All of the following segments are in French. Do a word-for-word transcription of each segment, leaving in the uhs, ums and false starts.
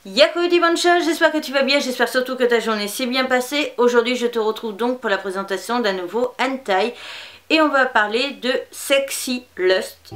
Yakou Dimanche, j'espère que tu vas bien, j'espère surtout que ta journée s'est bien passée. Aujourd'hui je te retrouve donc pour la présentation d'un nouveau hentai et on va parler de Sexy Lust.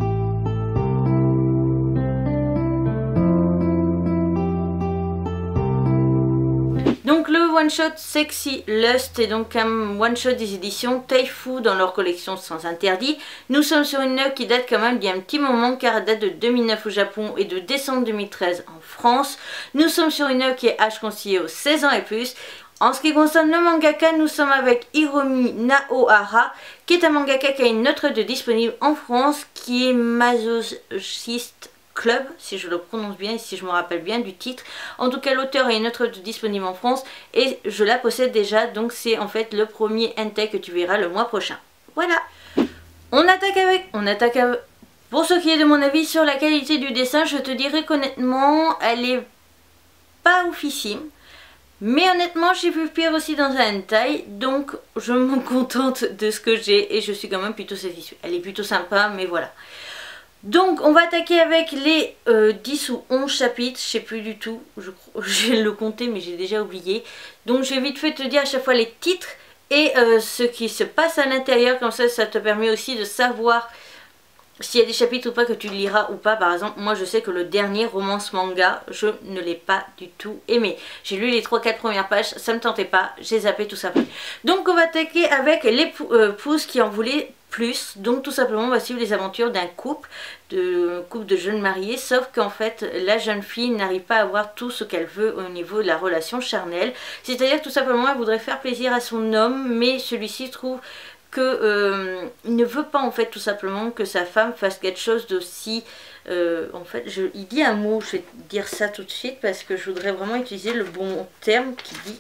Donc le one shot Sexy Lust est donc un one shot des éditions Taifu dans leur collection Sans Interdit. Nous sommes sur une œuvre qui date quand même d'il y a un petit moment car elle date de deux mille neuf au Japon et de décembre deux mille treize en France. Nous sommes sur une œuvre qui est âge conseillé aux seize ans et plus. En ce qui concerne le mangaka, nous sommes avec Hiromi Naohara, qui est un mangaka qui a une autre œuvre disponible en France, qui est Masochist Club, si je le prononce bien et si je me rappelle bien du titre. En tout cas, l'auteur a une autre œuvre disponible en France et je la possède déjà, donc c'est en fait le premier hentai que tu verras le mois prochain. Voilà. On attaque avec... On attaque avec... Pour ce qui est de mon avis sur la qualité du dessin, je te dirais qu'honnêtement, elle est pas oufissime. Mais honnêtement, j'ai vu pire aussi dans un hentai, donc je me contente de ce que j'ai et je suis quand même plutôt satisfaite. Elle est plutôt sympa, mais voilà. Donc on va attaquer avec les euh, dix ou onze chapitres, je sais plus du tout, je, je vais le compter mais j'ai déjà oublié. Donc je vais vite fait te dire à chaque fois les titres et euh, ce qui se passe à l'intérieur, comme ça ça te permet aussi de savoir s'il y a des chapitres ou pas que tu liras ou pas. Par exemple, moi je sais que le dernier romance manga, je ne l'ai pas du tout aimé. J'ai lu les trois quatre premières pages, ça me tentait pas, j'ai zappé tout simplement. Donc on va attaquer avec l'épouse qui en voulait plus. Donc tout simplement on va suivre les aventures d'un couple, de couple de jeunes mariés, sauf qu'en fait la jeune fille n'arrive pas à avoir tout ce qu'elle veut au niveau de la relation charnelle. C'est-à-dire tout simplement elle voudrait faire plaisir à son homme, mais celui-ci trouve que euh, il ne veut pas en fait tout simplement que sa femme fasse quelque chose d'aussi euh, en fait je, il dit un mot, je vais dire ça tout de suite parce que je voudrais vraiment utiliser le bon terme qui dit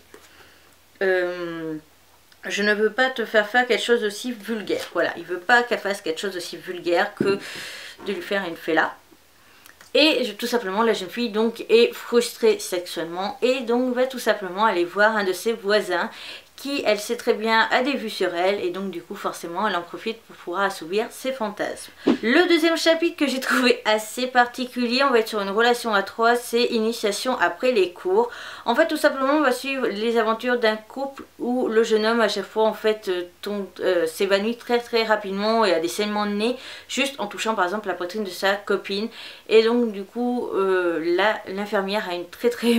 euh, je ne veux pas te faire faire quelque chose d'aussi vulgaire. Voilà, il veut pas qu'elle fasse quelque chose d'aussi vulgaire que de lui faire une fella. Et je, tout simplement la jeune fille donc est frustrée sexuellement et donc va tout simplement aller voir un de ses voisins qui, elle sait très bien, a des vues sur elle et donc du coup forcément elle en profite pour pouvoir assouvir ses fantasmes. Le deuxième chapitre que j'ai trouvé assez particulier, on va être sur une relation à trois, c'est initiation après les cours. En fait tout simplement on va suivre les aventures d'un couple où le jeune homme à chaque fois en fait tombe, euh, s'évanouit très très rapidement et a des saignements de nez juste en touchant par exemple la poitrine de sa copine et donc du coup euh, là l'infirmière a une très très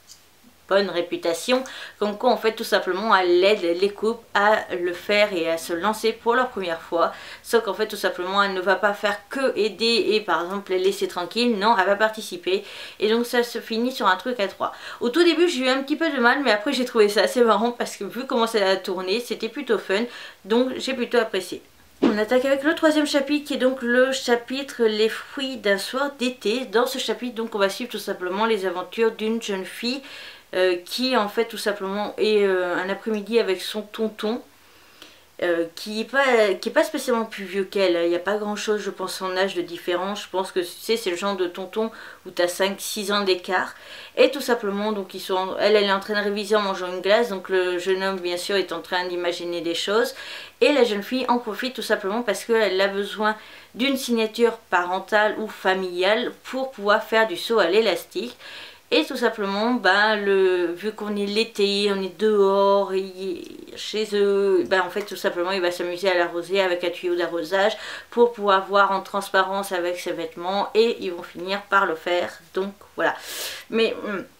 bonne réputation, comme quoi en fait tout simplement elle aide les couples à le faire et à se lancer pour leur première fois, sauf qu'en fait tout simplement elle ne va pas faire que aider et par exemple les laisser tranquilles, non elle va participer et donc ça se finit sur un truc à trois. Au tout début j'ai eu un petit peu de mal mais après j'ai trouvé ça assez marrant parce que vu comment ça a tourné c'était plutôt fun, donc j'ai plutôt apprécié. On attaque avec le troisième chapitre qui est donc le chapitre Les fruits d'un soir d'été. Dans ce chapitre donc on va suivre tout simplement les aventures d'une jeune fille Euh, qui en fait tout simplement est euh, un après-midi avec son tonton euh, qui n'est pas, qui est pas spécialement plus vieux qu'elle. Il n'y a pas grand chose je pense en âge de différence. Je pense que tu sais c'est le genre de tonton où tu as cinq six ans d'écart et tout simplement donc ils sont, elle, elle est en train de réviser en mangeant une glace, donc le jeune homme bien sûr est en train d'imaginer des choses et la jeune fille en profite tout simplement parce qu'elle a besoin d'une signature parentale ou familiale pour pouvoir faire du saut à l'élastique. Et tout simplement, ben, le, vu qu'on est l'été, on est dehors, et chez eux, ben, en fait tout simplement il va s'amuser à l'arroser avec un tuyau d'arrosage pour pouvoir voir en transparence avec ses vêtements et ils vont finir par le faire. Donc voilà. Mais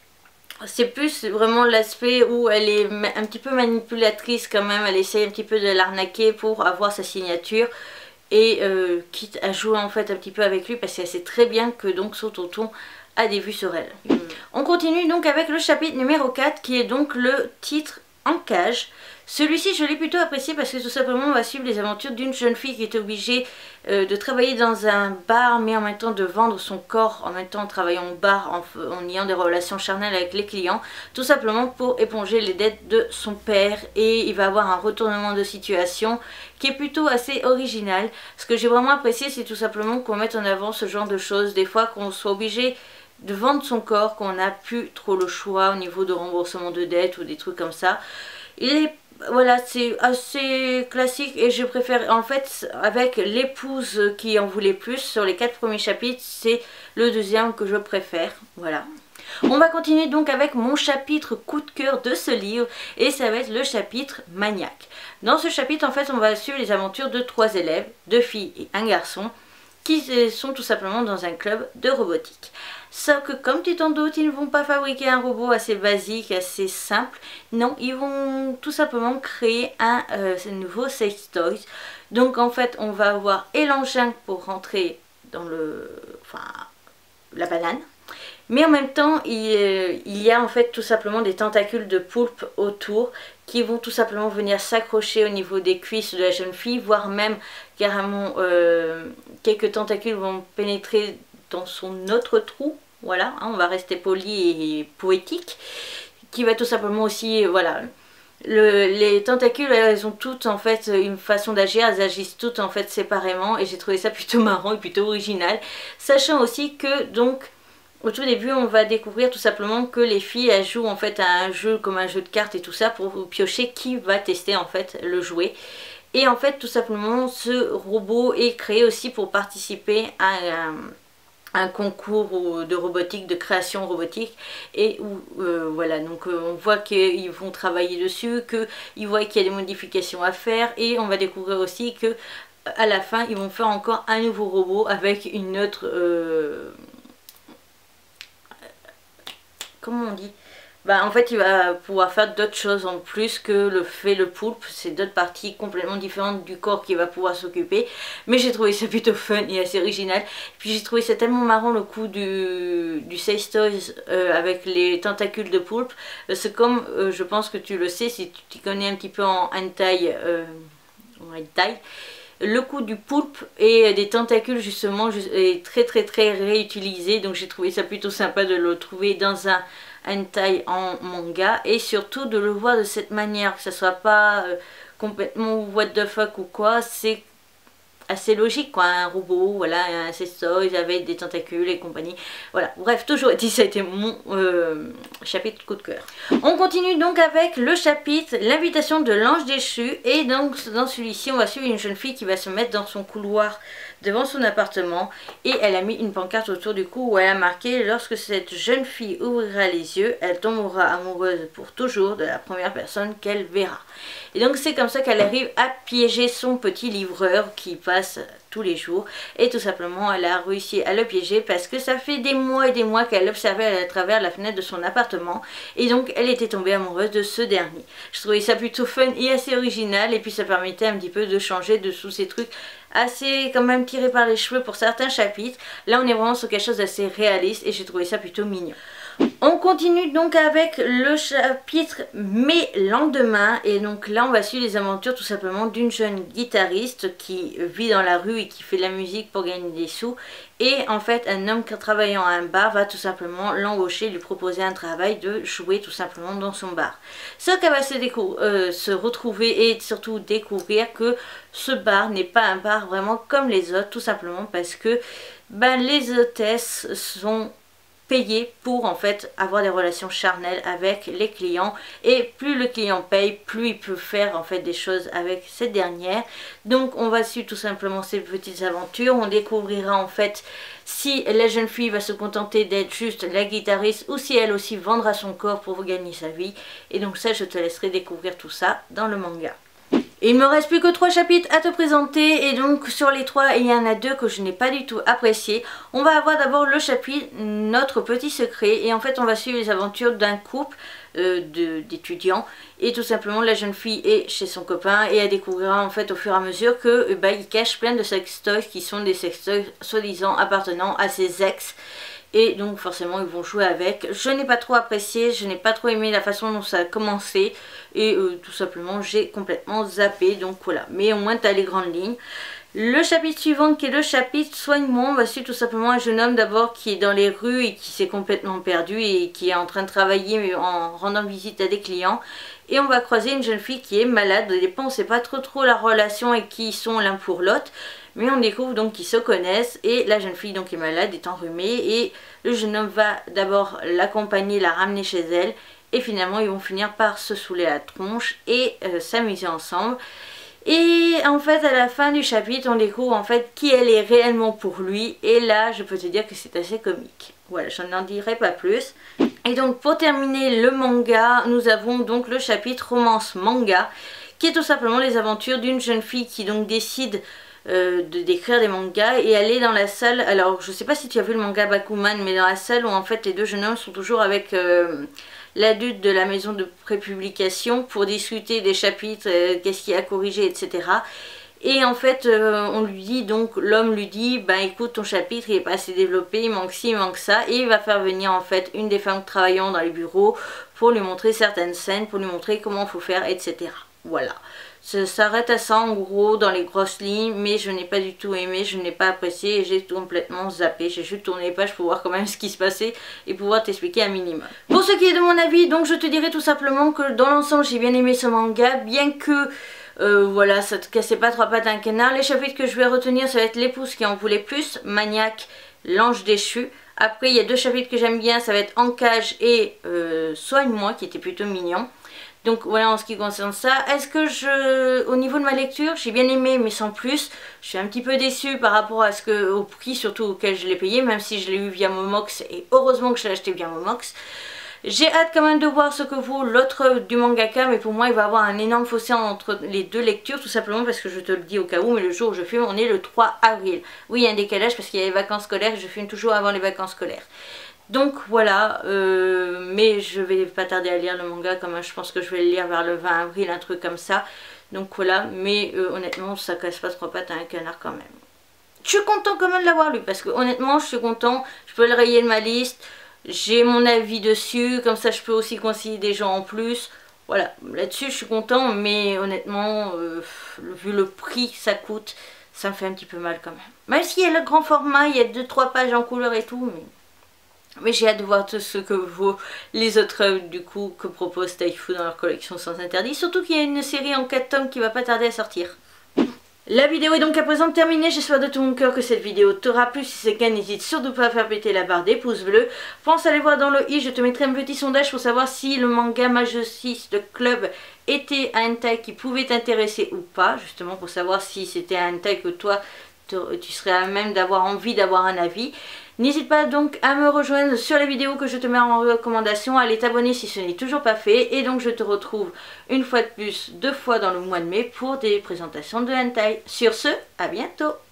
c'est plus vraiment l'aspect où elle est un petit peu manipulatrice quand même, elle essaye un petit peu de l'arnaquer pour avoir sa signature. Et euh, quitte à jouer en fait un petit peu avec lui parce qu'elle sait très bien que donc son tonton a des vues sur elle. Mmh. On continue donc avec le chapitre numéro quatre qui est donc le titre En cage. Celui-ci je l'ai plutôt apprécié parce que tout simplement on va suivre les aventures d'une jeune fille qui est obligée euh, de travailler dans un bar mais en même temps de vendre son corps en même temps en travaillant au bar, en, en ayant des relations charnelles avec les clients, tout simplement pour éponger les dettes de son père et il va avoir un retournement de situation qui est plutôt assez original. Ce que j'ai vraiment apprécié c'est tout simplement qu'on mette en avant ce genre de choses, des fois qu'on soit obligé de vendre son corps, qu'on n'a plus trop le choix au niveau de remboursement de dettes ou des trucs comme ça. Il est, voilà, c'est assez classique et je préfère en fait avec l'épouse qui en voulait plus sur les quatre premiers chapitres, c'est le deuxième que je préfère, voilà. On va continuer donc avec mon chapitre coup de cœur de ce livre et ça va être le chapitre Maniaque. Dans ce chapitre en fait on va suivre les aventures de trois élèves, deux filles et un garçon qui sont tout simplement dans un club de robotique. Sauf que comme tu t'en doutes, ils ne vont pas fabriquer un robot assez basique, assez simple. Non, ils vont tout simplement créer un euh, nouveau sex toys. Donc en fait on va avoir et l'engin pour rentrer dans le, enfin, la banane. Mais en même temps, il, euh, il y a en fait tout simplement des tentacules de poulpe autour qui vont tout simplement venir s'accrocher au niveau des cuisses de la jeune fille, voire même carrément euh, quelques tentacules vont pénétrer dans son autre trou. Voilà, hein, on va rester poli et poétique, qui va tout simplement aussi, voilà. Le, les tentacules, elles ont toutes en fait une façon d'agir, elles agissent toutes en fait séparément et j'ai trouvé ça plutôt marrant et plutôt original, sachant aussi que donc au tout début on va découvrir tout simplement que les filles elles jouent en fait à un jeu comme un jeu de cartes et tout ça pour piocher qui va tester en fait le jouet. Et en fait tout simplement ce robot est créé aussi pour participer à un, un concours de robotique, de création robotique et où euh, voilà donc euh, on voit qu'ils vont travailler dessus, qu'ils voient qu'il y a des modifications à faire et on va découvrir aussi que à la fin ils vont faire encore un nouveau robot avec une autre euh, comment on dit, bah en fait il va pouvoir faire d'autres choses en plus que le fait le poulpe, c'est d'autres parties complètement différentes du corps qui va pouvoir s'occuper, mais j'ai trouvé ça plutôt fun et assez original. Puis j'ai trouvé ça tellement marrant le coup du, du sex toys euh, avec les tentacules de poulpe, c'est comme euh, je pense que tu le sais si tu t'y connais un petit peu en hentai, euh, en hentai, le coup du poulpe et des tentacules justement est très très très réutilisé, donc j'ai trouvé ça plutôt sympa de le trouver dans un hentai en manga et surtout de le voir de cette manière, que ça soit pas euh, complètement what the fuck ou quoi, c'est assez logique quoi, un robot, voilà, un sex toys avec des tentacules et compagnie, voilà, bref, toujours dit, ça a été mon euh, chapitre coup de cœur. On continue donc avec le chapitre l'invitation de l'ange déchu et donc dans celui-ci on va suivre une jeune fille qui va se mettre dans son couloir devant son appartement et elle a mis une pancarte autour du cou où elle a marqué: lorsque cette jeune fille ouvrira les yeux, elle tombera amoureuse pour toujours de la première personne qu'elle verra. Et donc c'est comme ça qu'elle arrive à piéger son petit livreur qui passe tous les jours et tout simplement elle a réussi à le piéger parce que ça fait des mois et des mois qu'elle observait à travers la fenêtre de son appartement et donc elle était tombée amoureuse de ce dernier. Je trouvais ça plutôt fun et assez original et puis ça permettait un petit peu de changer de sous ces trucs assez quand même tirés par les cheveux pour certains chapitres. Là on est vraiment sur quelque chose d'assez réaliste et j'ai trouvé ça plutôt mignon. On continue donc avec le chapitre Mes lendemains et donc là on va suivre les aventures tout simplement d'une jeune guitariste qui vit dans la rue et qui fait de la musique pour gagner des sous et en fait un homme qui travaillant à un bar va tout simplement l'embaucher, lui proposer un travail de jouer tout simplement dans son bar. Sauf qu'elle va se, euh, se retrouver et surtout découvrir que ce bar n'est pas un bar vraiment comme les autres, tout simplement parce que ben, les hôtesses sont payer pour en fait avoir des relations charnelles avec les clients et plus le client paye, plus il peut faire en fait des choses avec cette dernière. Donc on va suivre tout simplement ces petites aventures, on découvrira en fait si la jeune fille va se contenter d'être juste la guitariste ou si elle aussi vendra son corps pour gagner sa vie et donc ça je te laisserai découvrir tout ça dans le manga. Il me reste plus que trois chapitres à te présenter et donc sur les trois il y en a deux que je n'ai pas du tout apprécié. On va avoir d'abord le chapitre Notre petit secret et en fait on va suivre les aventures d'un couple euh, d'étudiants et tout simplement la jeune fille est chez son copain et elle découvrira en fait au fur et à mesure que bah, il cache plein de sextoys qui sont des sextoys soi-disant appartenant à ses ex. Et donc forcément ils vont jouer avec. Je n'ai pas trop apprécié, je n'ai pas trop aimé la façon dont ça a commencé. Et euh, tout simplement j'ai complètement zappé. Donc voilà, mais au moins tu as les grandes lignes. Le chapitre suivant qui est le chapitre Soigne-moi, on va suivre tout simplement un jeune homme d'abord qui est dans les rues et qui s'est complètement perdu et qui est en train de travailler en rendant visite à des clients. Et on va croiser une jeune fille qui est malade. Au départ on ne sait pas trop trop la relation et qui sont l'un pour l'autre. Mais on découvre donc qu'ils se connaissent et la jeune fille donc est malade, est enrhumée et le jeune homme va d'abord l'accompagner, la ramener chez elle et finalement ils vont finir par se saouler la tronche et euh, s'amuser ensemble. Et en fait à la fin du chapitre on découvre en fait qui elle est réellement pour lui, et là je peux te dire que c'est assez comique. Voilà, je n'en dirai pas plus. Et donc pour terminer le manga, nous avons donc le chapitre romance manga, qui est tout simplement les aventures d'une jeune fille qui donc décide euh, de d'écrire des mangas, et elle est dans la salle, alors je sais pas si tu as vu le manga Bakuman, mais dans la salle où en fait les deux jeunes hommes sont toujours avec euh, l'adulte de la maison de prépublication pour discuter des chapitres, euh, qu'est-ce qu'il y a à corriger, et cetera. Et en fait, euh, on lui dit, donc l'homme lui dit, ben écoute, ton chapitre il est pas assez développé, il manque ci, il manque ça, et il va faire venir en fait une des femmes travaillant dans les bureaux pour lui montrer certaines scènes, pour lui montrer comment il faut faire, et cetera. Voilà. Ça s'arrête à ça en gros dans les grosses lignes, mais je n'ai pas du tout aimé, je n'ai pas apprécié et j'ai complètement zappé. J'ai juste tourné les pages pour voir quand même ce qui se passait et pouvoir t'expliquer un minimum. Pour ce qui est de mon avis, donc je te dirais tout simplement que dans l'ensemble j'ai bien aimé ce manga, bien que euh, voilà, ça te cassait pas trois pattes à un canard. Les chapitres que je vais retenir, ça va être l'épouse qui en voulait plus, Maniaque, l'ange déchu. Après il y a deux chapitres que j'aime bien, ça va être En cage et euh, Soigne-moi, qui était plutôt mignon. Donc voilà en ce qui concerne ça. Est-ce que je, au niveau de ma lecture, j'ai bien aimé mais sans plus. Je suis un petit peu déçue par rapport à ce que, au prix surtout auquel je l'ai payé, même si je l'ai eu via Momox et heureusement que je l'ai acheté via Momox. J'ai hâte quand même de voir ce que vaut l'autre du mangaka, mais pour moi il va y avoir un énorme fossé entre les deux lectures, tout simplement parce que je te le dis au cas où, mais le jour où je filme on est le trois avril. Oui, il y a un décalage parce qu'il y a les vacances scolaires et je filme toujours avant les vacances scolaires. Donc voilà, euh, mais je vais pas tarder à lire le manga, quand même je pense que je vais le lire vers le vingt avril, un truc comme ça. Donc voilà, mais euh, honnêtement ça casse pas trois pattes à un canard quand même. Je suis content quand même de l'avoir lu, parce que honnêtement je suis content, je peux le rayer de ma liste, j'ai mon avis dessus, comme ça je peux aussi conseiller des gens en plus. Voilà, là-dessus je suis content, mais honnêtement, euh, vu le prix que ça coûte, ça me fait un petit peu mal quand même. Même s'il y a le grand format, il y a deux trois pages en couleur et tout, mais... Mais j'ai hâte de voir tout ce que vaut les autres œuvres du coup que propose Taifu dans leur collection Sens Interdits. Surtout qu'il y a une série en quatre tomes qui va pas tarder à sortir. La vidéo est donc à présent terminée, j'espère de tout mon cœur que cette vidéo t'aura plu. Si c'est le cas, n'hésite surtout pas à faire péter la barre des pouces bleus. Pense à aller voir dans le i, je te mettrai un petit sondage pour savoir si le manga Majosis de Club était un hentai qui pouvait t'intéresser ou pas. Justement pour savoir si c'était un hentai que toi tu serais à même d'avoir envie d'avoir un avis. N'hésite pas donc à me rejoindre sur les vidéos que je te mets en recommandation, à aller t'abonner si ce n'est toujours pas fait, et donc je te retrouve une fois de plus, deux fois dans le mois de mai pour des présentations de hentai. Sur ce, à bientôt.